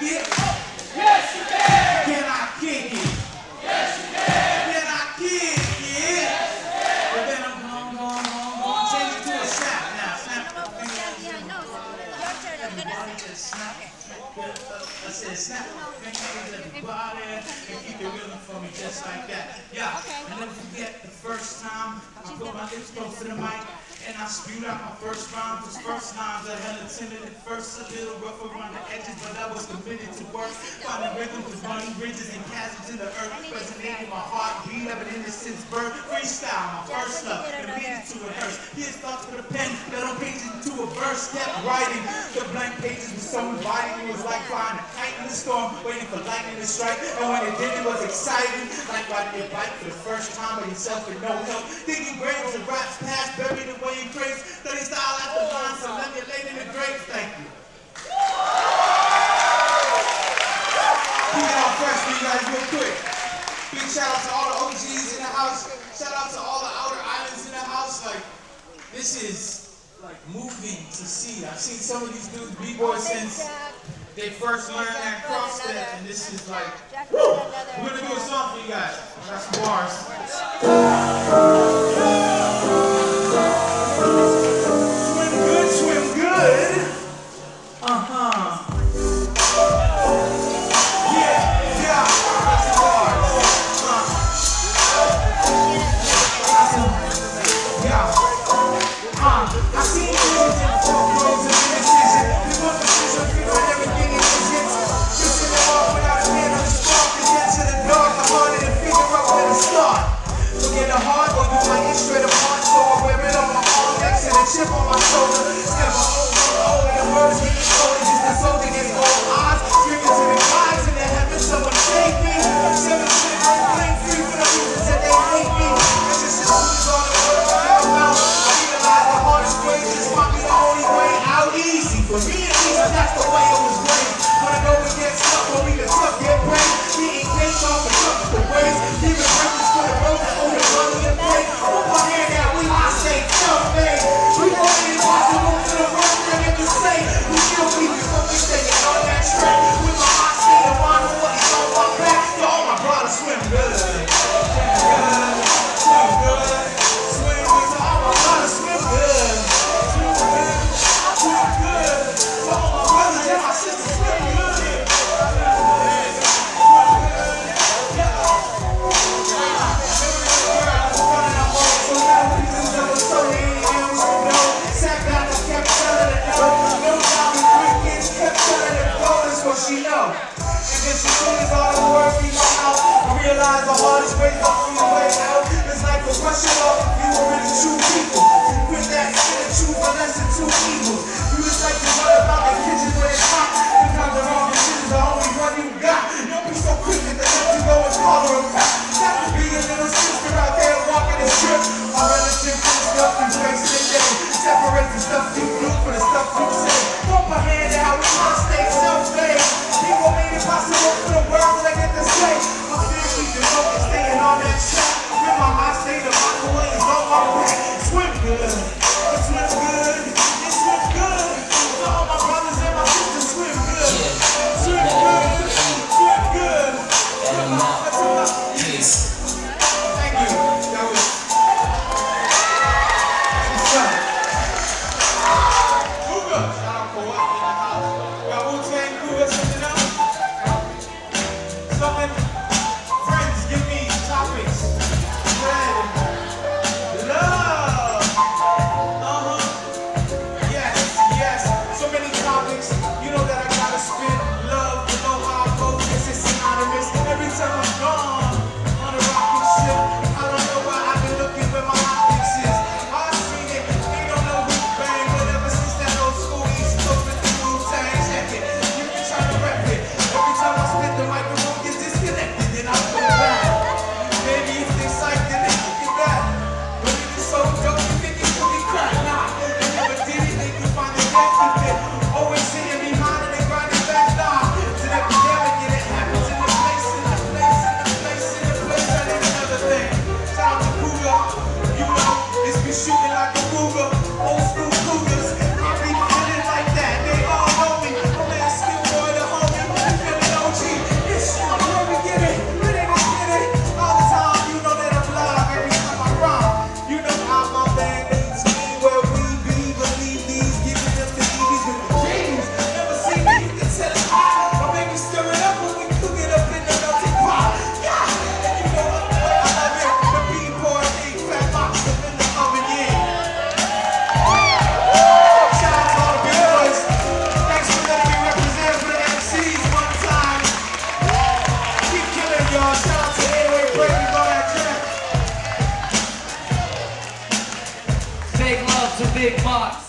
it? Yes, you can. Can I kick it? Yes, you can. Can I kick it? Yes, you can. But then I'm going. Change it to a snap now. Snap. Everybody just snap. I said snap. Everybody. And keep it real for me just like that. Yeah. I'll never forget the first time I put my lips close to the mic. And I spewed out my first rhymes. Those first lines I held intended at first a little rough around the edges, but I was committed to work. Finding rhythms with running bridges and chasms in the earth, resonating my heartbeat of an innocence birth. Freestyle, my first love, and needed to rehearse. His thoughts with a pen, that on pages into a verse, kept writing. The blank pages were so inviting. It was like flying a kite in the storm, waiting for lightning to strike. And when it did, it was exciting. Like riding your bike for the first time by yourself with no help. Thinking graves and raps past, buried away. Grace, study style at the line, so let me lay in the grapes. Thank you. Keep it on fresh for you guys real quick. Big shout out to all the OGs in the house. Shout out to all the outer islands in the house. Like, this is like moving to see. I've seen some of these dudes b-boys since they first learned that cross step, and this is like, woo! We're gonna do a song for you guys. I got some bars. Swim good. I seen visions in photos of indecision. We want precision, people and everything in visions. Pushing them off without a hand on the spark. To get to the dark, I'm harder to figure out where to start. Forget the heart, or you might get straight apart. So I wear it on my arm, next to the chip on my shoulder. Never over, the words getting colder. Just a soldier gets all odds. Screaming to the gods in the heavens, someone save me. 7 I'm playing free for the reasons that they hate me. It's just the truth all the words that come out. I realize the hardest way just might be the only way out easy. For me at least, that's the way it was raised. When I know we get stuck, when we get tough, get brave. Eating cake off the cup of the ways. Leaving breakfast for the road that own the money and pay. Put my hand out, we might stay tough, man. We want it impossible to the world that get to say. We still be before we staying on that track. With my heart state of mind, what is on my back. So all my brothers swim good. Swim good. Swim good. Swim good. So all my brothers swim good. Swim good. Swim good. So all my brothers and my sisters swim good. She know. And then she sees all the words we know out. I realize the hardest way is the only way out. It's like a question of if you were really true people. Quit that sin and choose the less than 2 evils. You just like to run about the kitchen when it's hot. Sometimes the wrong decision's the only one you got. Don't be so quick at the let you go and call her a cop. That could be a little sister out there walking the strip. Our relative put stuff in place today. Separate the stuff you do for the stuff you say. Put my hand out, we must stay self-made. People made it possible for the world that I get to say. I'm still keeping focused, staying on that track. With my mind state of my way is on my back. Swim good, swim good, swim good. So all my brothers and my sisters swim good. Swim good, swim good. Peace. Thank you. That was what's up. Shout out for what in the house. Got Wu-Tang crew or something else? Something? Friends, give me topics. Bread. Love. to Big Mox.